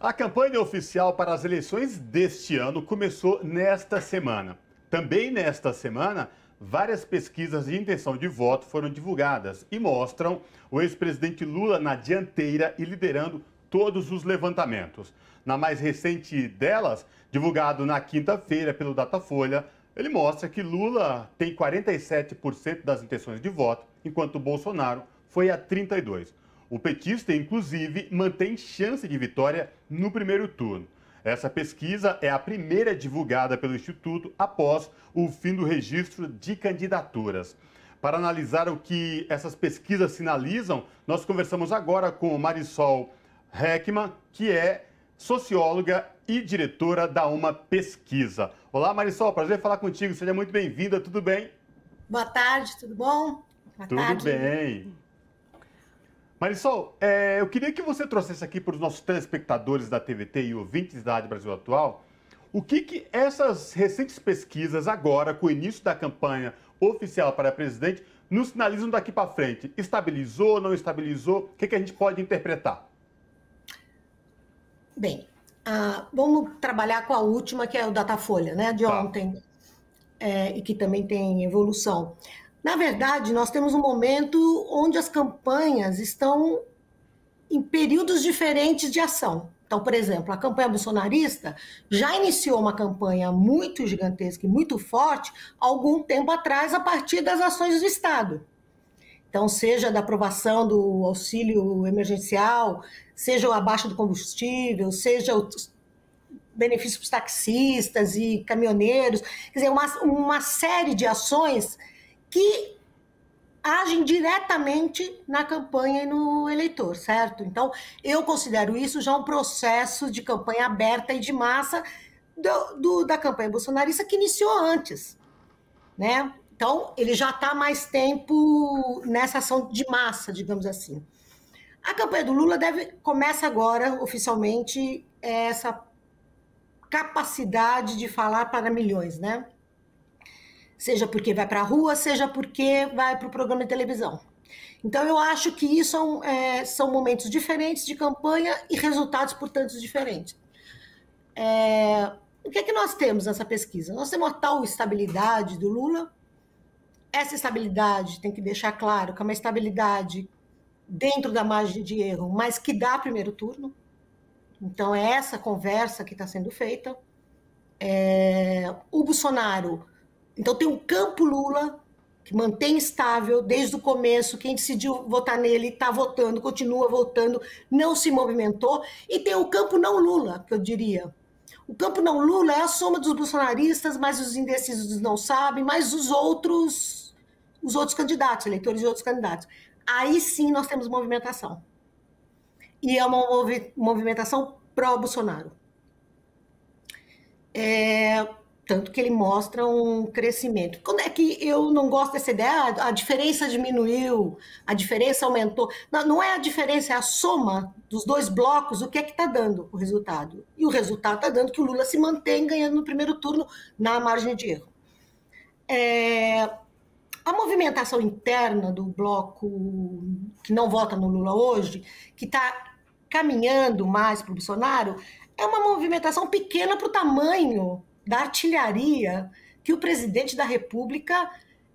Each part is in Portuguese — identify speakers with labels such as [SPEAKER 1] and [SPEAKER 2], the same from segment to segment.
[SPEAKER 1] A campanha oficial para as eleições deste ano começou nesta semana. Também nesta semana, várias pesquisas de intenção de voto foram divulgadas e mostram o ex-presidente Lula na dianteira e liderando todos os levantamentos. Na mais recente delas, divulgado na quinta-feira pelo Datafolha, ele mostra que Lula tem 47% das intenções de voto, enquanto Bolsonaro foi a 32%. O petista, inclusive, mantém chance de vitória no primeiro turno. Essa pesquisa é a primeira divulgada pelo Instituto após o fim do registro de candidaturas. Para analisar o que essas pesquisas sinalizam, nós conversamos agora com Marisol Heckmann, que é socióloga e diretora da Uma Pesquisa. Olá, Marisol, prazer falar contigo. Seja muito bem-vinda, tudo bem?
[SPEAKER 2] Boa tarde, tudo bom? Boa tarde.
[SPEAKER 1] Tudo bem. Marisol, eu queria que você trouxesse aqui para os nossos telespectadores da TVT e ouvintes da Rádio Brasil Atual, o que essas recentes pesquisas agora, com o início da campanha oficial para presidente, nos sinalizam daqui para frente? Estabilizou, não estabilizou? O que a gente pode interpretar?
[SPEAKER 2] Bem, vamos trabalhar com a última, que é o Datafolha, né, de ontem, e que também tem evolução. Na verdade, nós temos um momento onde as campanhas estão em períodos diferentes de ação. Então, por exemplo, a campanha bolsonarista já iniciou uma campanha muito gigantesca e muito forte há algum tempo atrás, a partir das ações do Estado. Então, seja da aprovação do auxílio emergencial, seja a baixa do combustível, seja o benefício para os taxistas e caminhoneiros, quer dizer, uma série de ações que agem diretamente na campanha e no eleitor, certo? Então, eu considero isso já um processo de campanha aberta e de massa da campanha bolsonarista que iniciou antes, né? Então, ele já está mais tempo nessa ação de massa, digamos assim. A campanha do Lula começa agora, oficialmente, essa capacidade de falar para milhões, né? Seja porque vai para a rua, seja porque vai para o programa de televisão. Então, eu acho que isso são momentos diferentes de campanha e resultados, portanto, diferentes. O que é que nós temos nessa pesquisa? Nós temos uma tal estabilidade do Lula. Essa estabilidade, tem que deixar claro que é uma estabilidade dentro da margem de erro, mas que dá primeiro turno. Então, é essa conversa que está sendo feita. O Bolsonaro... Então, tem um campo Lula, que mantém estável desde o começo. Quem decidiu votar nele está votando, continua votando, não se movimentou. E tem o campo não Lula, que eu diria. O campo não Lula é a soma dos bolsonaristas, mas os indecisos não sabem, mas os outros candidatos, eleitores de outros candidatos. Aí sim nós temos movimentação. E é uma movimentação pró-Bolsonaro. Tanto que ele mostra um crescimento. Quando é que eu não gosto dessa ideia? A diferença diminuiu, a diferença aumentou. Não é a diferença, é a soma dos dois blocos, o que é que está dando o resultado. E o resultado está dando que o Lula se mantém ganhando no primeiro turno na margem de erro. A movimentação interna do bloco que não vota no Lula hoje, que está caminhando mais para o Bolsonaro, é uma movimentação pequena para o tamanho da artilharia que o presidente da República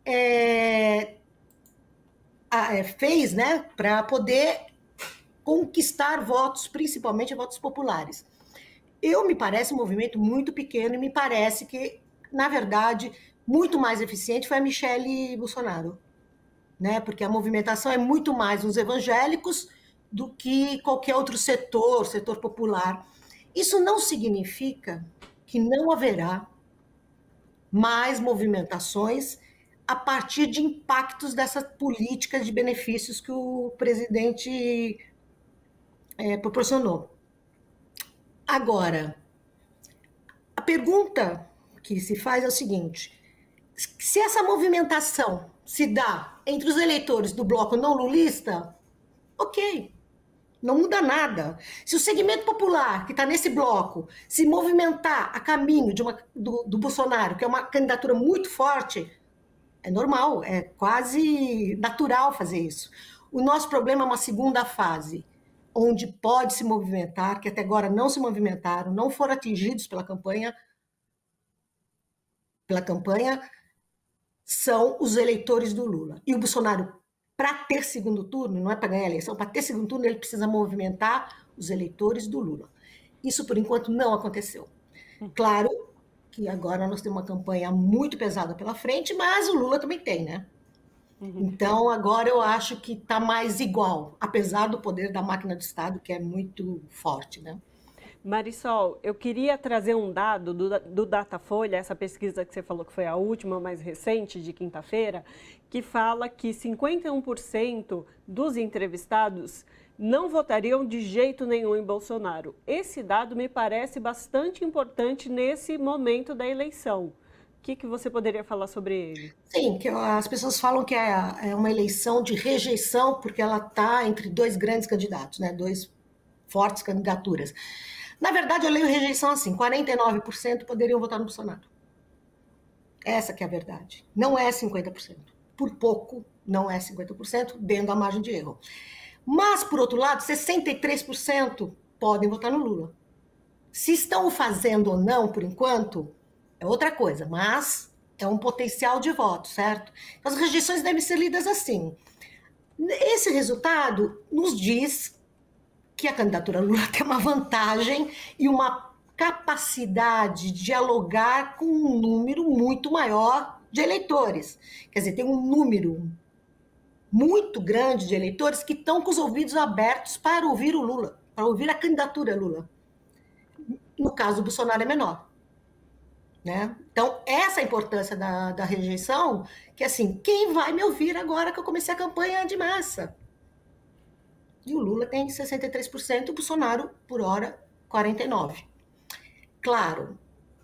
[SPEAKER 2] fez, né, para poder conquistar votos, principalmente votos populares. Me parece um movimento muito pequeno e me parece que, na verdade, muito mais eficiente foi a Michelle Bolsonaro, né, porque a movimentação é muito mais nos evangélicos do que qualquer outro setor popular. Isso não significa que não haverá mais movimentações a partir de impactos dessa política de benefícios que o presidente proporcionou. Agora, a pergunta que se faz é o seguinte: se essa movimentação se dá entre os eleitores do bloco não lulista, ok, não muda nada. Se o segmento popular que está nesse bloco se movimentar a caminho do Bolsonaro, que é uma candidatura muito forte, é normal, é quase natural fazer isso. O nosso problema é uma segunda fase, onde pode se movimentar, que até agora não se movimentaram, não foram atingidos pela campanha, são os eleitores do Lula. E o Bolsonaro, para ter segundo turno, não é para ganhar a eleição, para ter segundo turno ele precisa movimentar os eleitores do Lula. Isso, por enquanto, não aconteceu. Claro que agora nós temos uma campanha muito pesada pela frente, mas o Lula também tem, né? Então, agora eu acho que está mais igual, apesar do poder da máquina do Estado, que é muito forte, né?
[SPEAKER 3] Marisol, eu queria trazer um dado do Datafolha, essa pesquisa que você falou que foi a última, mais recente, de quinta-feira, que fala que 51% dos entrevistados não votariam de jeito nenhum em Bolsonaro. Esse dado me parece bastante importante nesse momento da eleição. O que você poderia falar sobre ele?
[SPEAKER 2] Sim, que as pessoas falam que é uma eleição de rejeição, porque ela está entre dois grandes candidatos, né? Dois fortes candidaturas. Na verdade, eu leio rejeição assim, 49% poderiam votar no Bolsonaro. Essa que é a verdade. Não é 50%. Por pouco, não é 50%, dentro da margem de erro. Mas, por outro lado, 63% podem votar no Lula. Se estão o fazendo ou não, por enquanto, é outra coisa, mas é um potencial de voto, certo? As rejeições devem ser lidas assim. Esse resultado nos diz que a candidatura Lula tem uma vantagem e uma capacidade de dialogar com um número muito maior de eleitores. Quer dizer, tem um número muito grande de eleitores que estão com os ouvidos abertos para ouvir o Lula, para ouvir a candidatura Lula. No caso do Bolsonaro é menor. Né? Então, essa é a importância da rejeição, que assim, quem vai me ouvir agora que eu comecei a campanha de massa? E o Lula tem 63%, o Bolsonaro, por hora, 49%. Claro,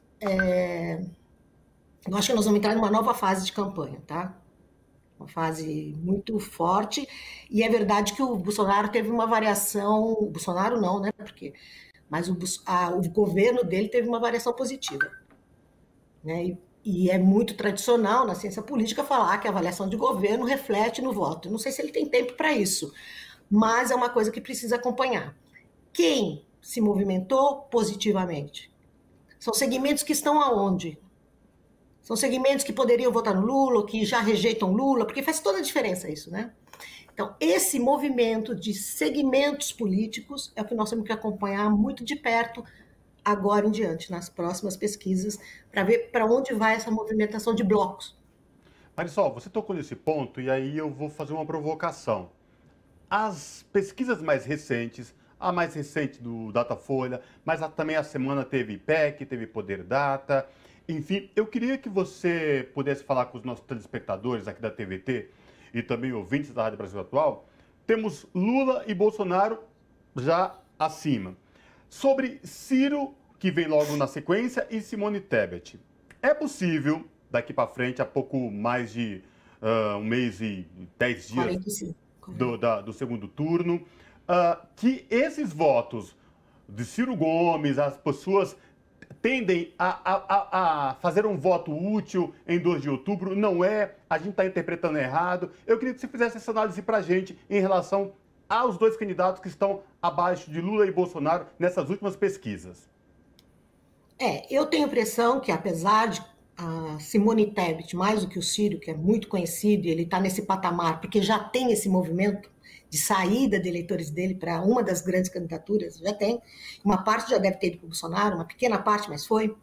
[SPEAKER 2] eu acho que nós vamos entrar numa nova fase de campanha, tá? Uma fase muito forte, e é verdade que o Bolsonaro teve uma variação, o Bolsonaro não, né? Mas o governo dele teve uma variação positiva. Né? E é muito tradicional na ciência política falar que a avaliação de governo reflete no voto. Não sei se ele tem tempo para isso, mas é uma coisa que precisa acompanhar. Quem se movimentou positivamente? São segmentos que estão aonde? São segmentos que poderiam votar no Lula, que já rejeitam Lula, porque faz toda a diferença isso, né? Então, esse movimento de segmentos políticos é o que nós temos que acompanhar muito de perto agora em diante, nas próximas pesquisas, para ver para onde vai essa movimentação de blocos.
[SPEAKER 1] Marisol, você tocou nesse ponto e aí eu vou fazer uma provocação. As pesquisas mais recentes, a mais recente do Datafolha, mas também a semana teve IPEC, teve Poder Data, enfim, eu queria que você pudesse falar com os nossos telespectadores aqui da TVT e também ouvintes da Rádio Brasil Atual. Temos Lula e Bolsonaro já acima. Sobre Ciro, que vem logo na sequência, e Simone Tebet. É possível, daqui para frente, há pouco mais de 1 mês e 10 dias do segundo turno, que esses votos de Ciro Gomes, as pessoas tendem a fazer um voto útil em 2 de outubro, não é? A gente está interpretando errado. Eu queria que você fizesse essa análise para a gente em relação aos 2 candidatos que estão abaixo de Lula e Bolsonaro nessas últimas pesquisas.
[SPEAKER 2] Eu tenho a impressão que, apesar de a Simone Tebet, mais do que o Ciro, que é muito conhecido, e ele está nesse patamar, porque já tem esse movimento de saída de eleitores dele para uma das grandes candidaturas, já tem. Uma parte já deve ter ido para o Bolsonaro, uma pequena parte, mas foi.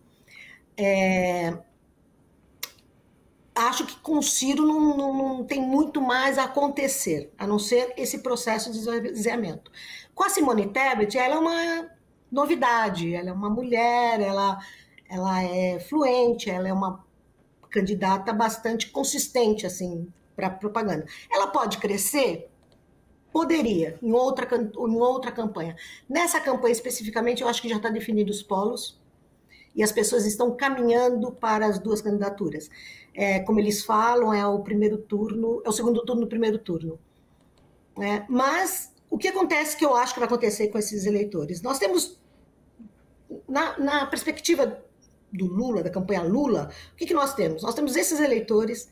[SPEAKER 2] Acho que com o Ciro não tem muito mais a acontecer, a não ser esse processo de esvaziamento. Com a Simone Tebet, ela é uma novidade, ela é uma mulher, ela é fluente, ela é uma candidata bastante consistente assim, para propaganda. Ela pode crescer? Poderia, em outra campanha. Nessa campanha especificamente, eu acho que já está definido os polos, e as pessoas estão caminhando para as 2 candidaturas. Como eles falam, é o segundo turno do primeiro turno. Mas o que acontece, que eu acho que vai acontecer com esses eleitores? Nós temos, na perspectiva do Lula, da campanha Lula, o que nós temos? Nós temos esses eleitores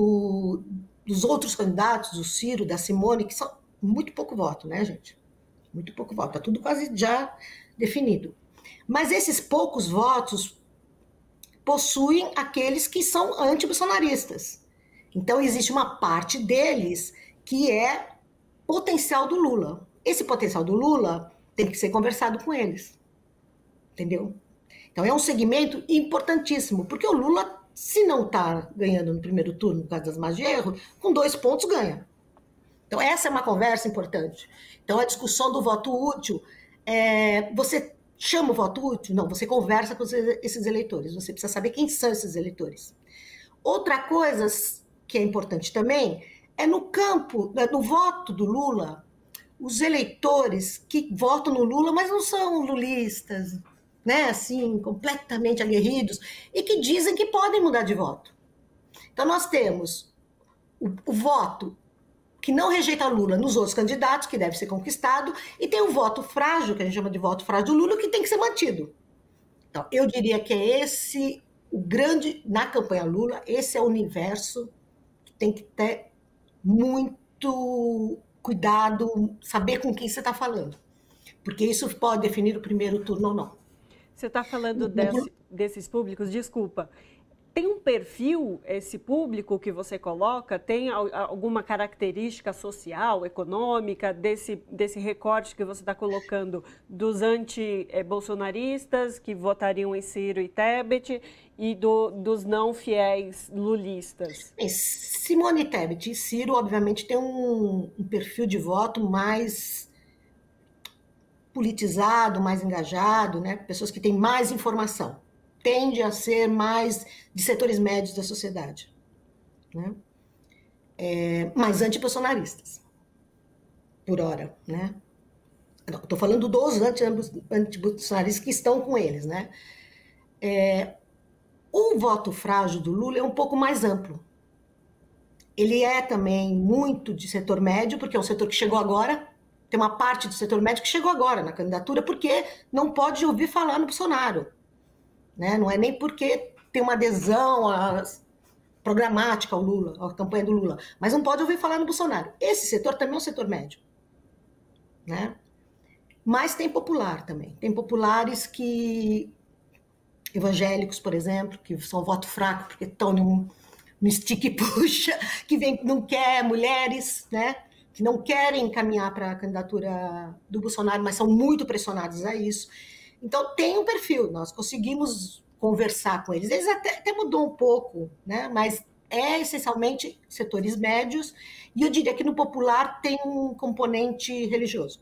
[SPEAKER 2] dos outros candidatos, do Ciro, da Simone, que são muito pouco voto, né, gente? Muito pouco voto, está tudo quase já definido. Mas esses poucos votos possuem aqueles que são anti-bolsonaristas. Então, existe uma parte deles que é potencial do Lula. Esse potencial do Lula tem que ser conversado com eles. Entendeu? Então, é um segmento importantíssimo, porque o Lula, se não está ganhando no primeiro turno por causa das margens de erro, com 2 pontos ganha. Então, essa é uma conversa importante. Então, a discussão do voto útil, você chama o voto útil? Não, você conversa com esses eleitores, você precisa saber quem são esses eleitores. Outra coisa que é importante também é no campo, no voto do Lula, os eleitores que votam no Lula, mas não são lulistas, né, assim, completamente aguerridos, e que dizem que podem mudar de voto. Então, nós temos o voto que não rejeita Lula nos outros candidatos, que deve ser conquistado, e tem o voto frágil, que a gente chama de voto frágil do Lula, que tem que ser mantido. Então, eu diria que é esse o grande, na campanha Lula, esse é o universo que tem que ter muito cuidado, saber com quem você está falando, porque isso pode definir o primeiro turno ou não.
[SPEAKER 3] Você está falando desses públicos, desculpa, tem um perfil, esse público que você coloca, tem alguma característica social, econômica, desse recorte que você está colocando dos anti-bolsonaristas, que votariam em Ciro e Tebet, e dos não fiéis lulistas?
[SPEAKER 2] Simone Tebet e Ciro, obviamente, têm um perfil de voto mais politizado, mais engajado, né? Pessoas que têm mais informação. Tende a ser mais de setores médios da sociedade, né? Mais anti-bolsonaristas, por hora, né? Estou falando dos anti-bolsonaristas que estão com eles, né? O voto frágil do Lula é um pouco mais amplo. Ele é também muito de setor médio, porque é um setor que chegou agora, tem uma parte do setor médio que chegou agora na candidatura, porque não pode ouvir falar no Bolsonaro. Né? Não é nem porque tem uma adesão programática ao Lula, à campanha do Lula, mas não pode ouvir falar no Bolsonaro. Esse setor também é um setor médio. Né? Mas tem popular também. Tem populares evangélicos, por exemplo, que são voto fraco, porque estão no stick e puxa, que não quer mulheres, né? Que não querem caminhar para a candidatura do Bolsonaro, mas são muito pressionados a isso. Então, tem um perfil, nós conseguimos conversar com eles. Eles até mudou um pouco, né? Mas é essencialmente setores médios, e eu diria que no popular tem um componente religioso.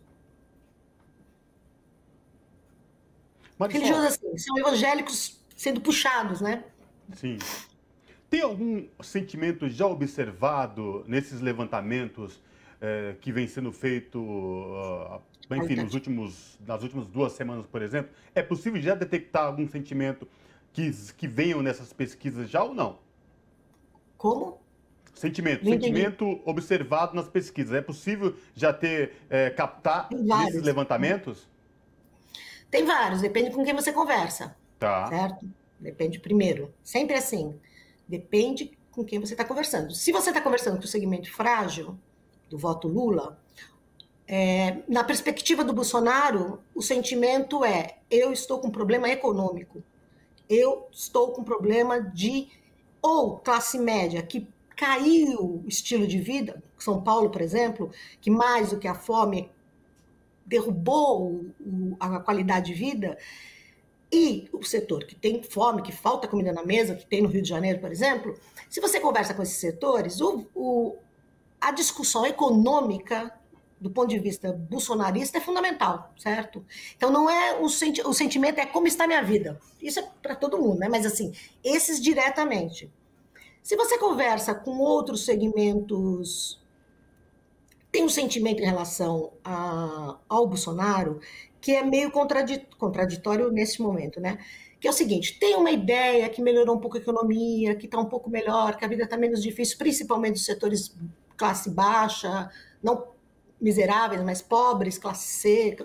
[SPEAKER 2] Religioso, assim, são evangélicos sendo puxados, né?
[SPEAKER 1] Sim. Tem algum sentimento já observado nesses levantamentos que vem sendo feito, enfim, nas últimas 2 semanas, por exemplo? É possível já detectar algum sentimento que venham nessas pesquisas já ou não?
[SPEAKER 2] Como?
[SPEAKER 1] Sentimento observado nas pesquisas. É possível já captar nesses levantamentos?
[SPEAKER 2] Tem vários, depende com quem você conversa.
[SPEAKER 1] Tá.
[SPEAKER 2] Certo? Depende primeiro. Sempre assim. Depende com quem você está conversando. Se você está conversando com o segmento frágil do voto Lula, na perspectiva do Bolsonaro, o sentimento é: eu estou com um problema econômico, eu estou com um problema ou classe média, que caiu o estilo de vida, São Paulo, por exemplo, que mais do que a fome derrubou a qualidade de vida, e o setor que tem fome, que falta comida na mesa, que tem no Rio de Janeiro, por exemplo. Se você conversa com esses setores, a discussão econômica, do ponto de vista bolsonarista, é fundamental, certo? Então, não é o sentimento é como está a minha vida. Isso é para todo mundo, né? Mas, assim, esses diretamente. Se você conversa com outros segmentos, tem um sentimento em relação ao Bolsonaro que é meio contraditório nesse momento, né? Que é o seguinte: tem uma ideia que melhorou um pouco a economia, que está um pouco melhor, que a vida está menos difícil, principalmente dos setores classe baixa, não miseráveis, mas pobres, classe C.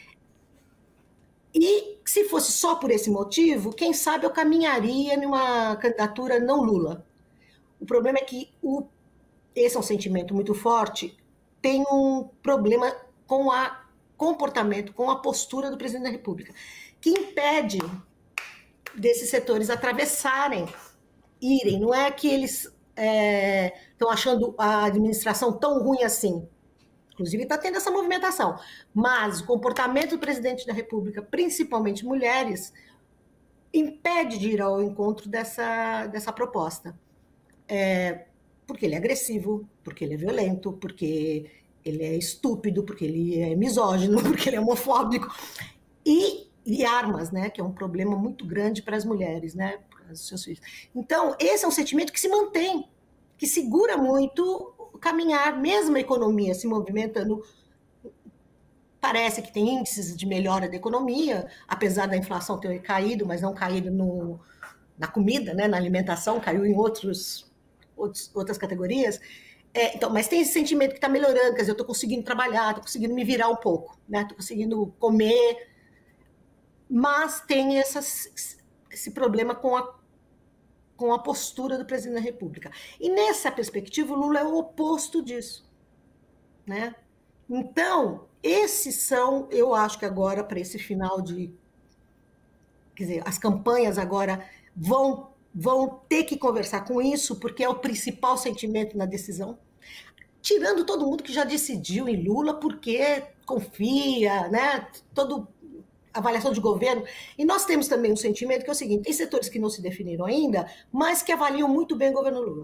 [SPEAKER 2] E se fosse só por esse motivo, quem sabe eu caminharia numa candidatura não Lula. O problema é que esse é um sentimento muito forte, tem um problema com a comportamento, com a postura do presidente da República, que impede desses setores atravessarem, irem. Não é que eles estão achando a administração tão ruim assim. Inclusive está tendo essa movimentação. Mas o comportamento do presidente da República, principalmente mulheres, impede de ir ao encontro dessa proposta. Porque ele é agressivo, porque ele é violento, porque ele é estúpido, porque ele é misógino, porque ele é homofóbico. E armas, né, que é um problema muito grande para as mulheres, né, para os seus filhos. Então, esse é um sentimento que se mantém, que segura muito o caminhar, mesmo a economia se movimentando. Parece que tem índices de melhora da economia, apesar da inflação ter caído, mas não caído na comida, né, na alimentação, caiu em outras categorias. Então, mas tem esse sentimento que está melhorando, quer dizer, eu estou conseguindo trabalhar, estou conseguindo me virar um pouco, né, estou conseguindo comer. Mas tem esse problema com a postura do presidente da República. E nessa perspectiva, o Lula é o oposto disso, né? Então, esses são, eu acho que agora, para esse final de... Quer dizer, as campanhas agora vão ter que conversar com isso, porque é o principal sentimento na decisão. Tirando todo mundo que já decidiu em Lula, porque confia, né? Avaliação de governo, e nós temos também um sentimento que é o seguinte: tem setores que não se definiram ainda, mas que avaliam muito bem o governo Lula.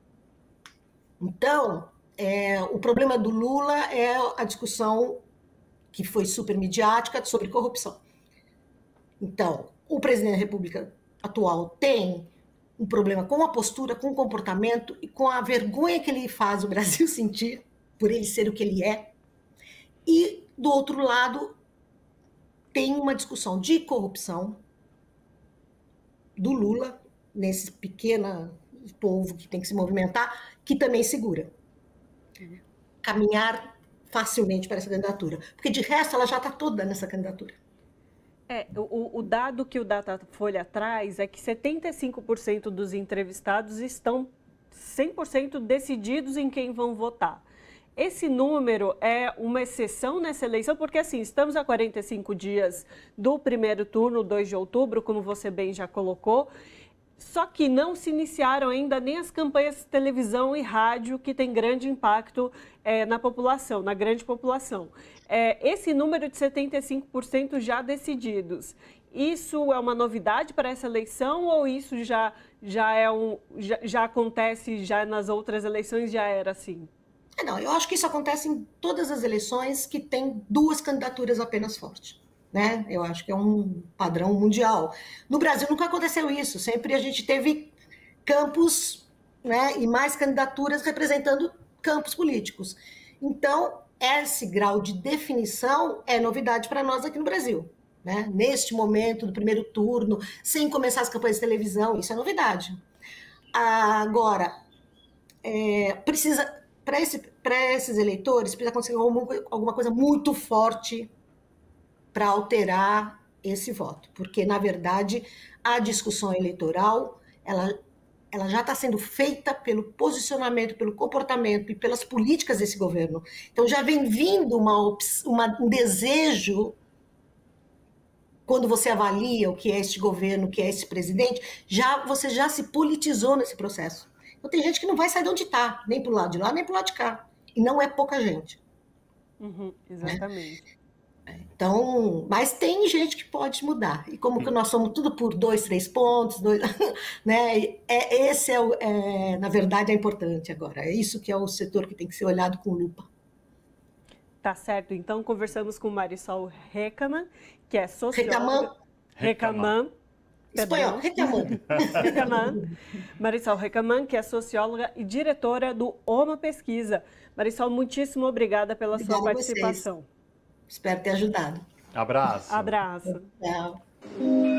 [SPEAKER 2] Então, o problema do Lula é a discussão que foi super midiática sobre corrupção. Então, o presidente da República atual tem um problema com a postura, com o comportamento e com a vergonha que ele faz o Brasil sentir por ele ser o que ele é. E, do outro lado, tem uma discussão de corrupção do Lula, nesse pequeno povo que tem que se movimentar, que também segura. Caminhar facilmente para essa candidatura. Porque, de resto, ela já está toda nessa candidatura.
[SPEAKER 3] O dado que o Datafolha traz é que 75% dos entrevistados estão 100% decididos em quem vão votar. Esse número é uma exceção nessa eleição, porque assim, estamos a 45 dias do primeiro turno, 2 de outubro, como você bem já colocou, só que não se iniciaram ainda nem as campanhas de televisão e rádio, que tem grande impacto na população, na grande população. Esse número de 75% já decididos, isso é uma novidade para essa eleição ou isso já acontece já nas outras eleições, já era assim?
[SPEAKER 2] Não, eu acho que isso acontece em todas as eleições que tem 2 candidaturas apenas fortes, né? Eu acho que é um padrão mundial. No Brasil nunca aconteceu isso, sempre a gente teve campos, né, e mais candidaturas representando campos políticos. Então, esse grau de definição é novidade para nós aqui no Brasil, né? Neste momento do primeiro turno, sem começar as campanhas de televisão, isso é novidade. Agora, para esses eleitores, precisa acontecer alguma coisa muito forte para alterar esse voto. Porque, na verdade, a discussão eleitoral ela já está sendo feita pelo posicionamento, pelo comportamento e pelas políticas desse governo. Então, já vem vindo um desejo, quando você avalia o que é este governo, o que é esse presidente, você já se politizou nesse processo. Então, tem gente que não vai sair de onde está, nem para o lado de lá, nem para o lado de cá. E não é pouca gente.
[SPEAKER 3] Exatamente.
[SPEAKER 2] Né? Então, mas tem gente que pode mudar. E como que nós somos tudo por 2, 3 pontos, né? Esse na verdade, é importante agora. É isso que é o setor que tem que ser olhado com lupa.
[SPEAKER 3] Tá certo. Então, conversamos com Marisol Reckermann, que é socióloga. Reckermann.
[SPEAKER 2] Espanhol,
[SPEAKER 3] Reckermann. Marisol Reckermann, que é socióloga e diretora do OMA Pesquisa. Marisol, muitíssimo obrigada pela sua participação.
[SPEAKER 2] Espero ter ajudado.
[SPEAKER 1] Abraço.
[SPEAKER 3] Abraço.
[SPEAKER 2] Tchau.